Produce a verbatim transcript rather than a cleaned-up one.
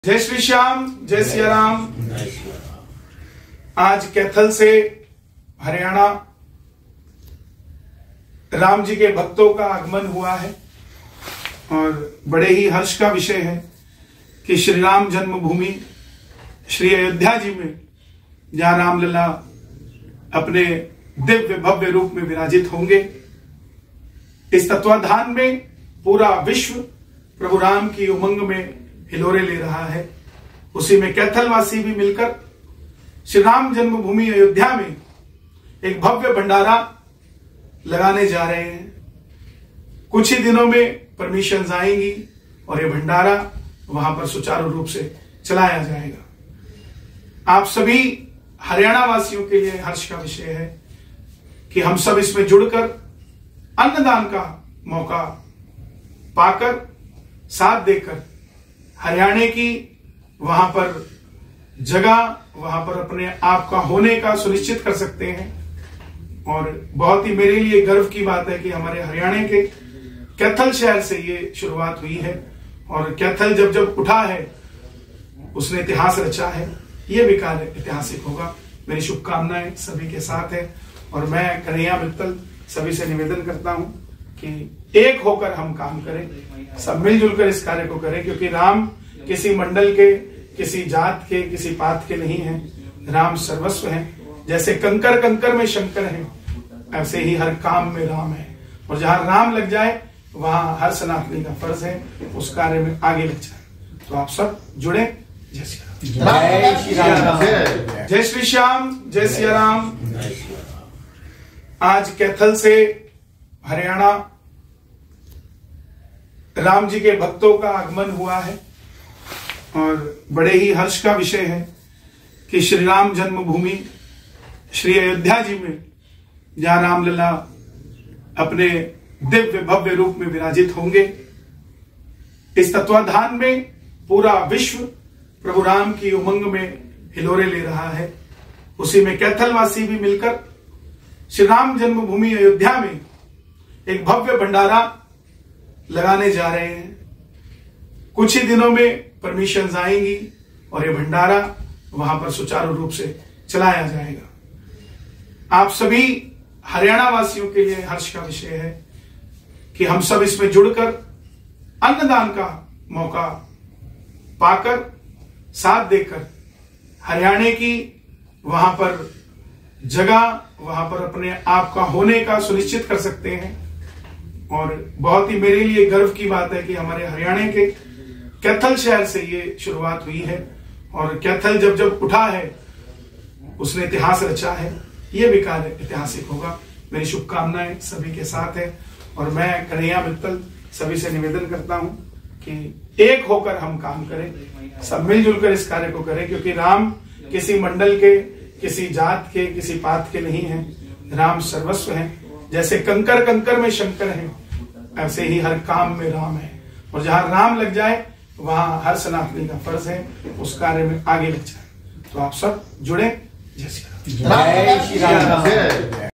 जय श्री श्याम, जय सिया राम। आज कैथल से हरियाणा राम जी के भक्तों का आगमन हुआ है और बड़े ही हर्ष का विषय है कि श्री राम जन्मभूमि श्री अयोध्या जी में जहां रामलला अपने दिव्य भव्य रूप में विराजित होंगे, इस तत्वाधान में पूरा विश्व प्रभु राम की उमंग में हिलोरे ले रहा है। उसी में कैथलवासी भी मिलकर श्री राम जन्मभूमि अयोध्या में एक भव्य भंडारा लगाने जा रहे हैं। कुछ ही दिनों में परमिशंस आएंगी और ये भंडारा वहां पर सुचारू रूप से चलाया जाएगा। आप सभी हरियाणा वासियों के लिए हर्ष का विषय है कि हम सब इसमें जुड़कर अन्नदान का मौका पाकर, साथ देकर हरियाणा की वहां पर जगह, वहां पर अपने आप का होने का सुनिश्चित कर सकते हैं। और बहुत ही मेरे लिए गर्व की बात है कि हमारे हरियाणा के कैथल शहर से ये शुरुआत हुई है और कैथल जब जब उठा है उसने इतिहास रचा है। ये भी कार्य ऐतिहासिक होगा। मेरी शुभकामनाएं सभी के साथ है और मैं कन्हैया मित्तल सभी से निवेदन करता हूं कि एक होकर हम काम करें, सब मिलजुल कर इस कार्य को करें, क्योंकि राम किसी मंडल के, किसी जात के, किसी पात के नहीं हैं। राम सर्वस्व हैं। जैसे कंकर कंकर में शंकर हैं, ऐसे ही हर काम में राम है। और जहां राम लग जाए वहां हर सनातनी का फर्ज है उस कार्य में आगे लग जाए। तो आप सब जुड़े। जय श्री राम, जय श्री राम, जय श्री श्याम, जय सिया राम। आज कैथल से हरियाणा राम जी के भक्तों का आगमन हुआ है और बड़े ही हर्ष का विषय है कि श्री राम जन्मभूमि श्री अयोध्या जी में जहां रामलला अपने दिव्य भव्य रूप में विराजित होंगे, इस तत्वाधान में पूरा विश्व प्रभु राम की उमंग में हिलोरे ले रहा है। उसी में कैथलवासी भी मिलकर श्री राम जन्मभूमि अयोध्या में एक भव्य भंडारा लगाने जा रहे हैं। कुछ ही दिनों में परमिशंस आएंगी और ये भंडारा वहां पर सुचारू रूप से चलाया जाएगा। आप सभी हरियाणा वासियों के लिए हर्ष का विषय है कि हम सब इसमें जुड़कर अन्नदान का मौका पाकर, साथ देकर हरियाणा की वहां पर जगह, वहां पर अपने आप का होने का सुनिश्चित कर सकते हैं। और बहुत ही मेरे लिए गर्व की बात है कि हमारे हरियाणा के कैथल शहर से ये शुरुआत हुई है और कैथल जब जब उठा है उसने इतिहास रचा है। ये भी कार्य ऐतिहासिक होगा। मेरी शुभकामनाएं सभी के साथ है और मैं कन्हैया मित्तल सभी से निवेदन करता हूं कि एक होकर हम काम करें, सब मिलजुल कर इस कार्य को करें, क्योंकि राम किसी मंडल के, किसी जात के, किसी पात के नहीं हैं। राम सर्वस्व हैं। जैसे कंकर कंकर में शंकर हैं, ऐसे ही हर काम में राम है। और जहां राम लग जाए वहां हर सनातनी का फर्ज है उस कार्य में आगे लग जाए। तो आप सब जुड़े। जय श्री राम, जय श्री राम।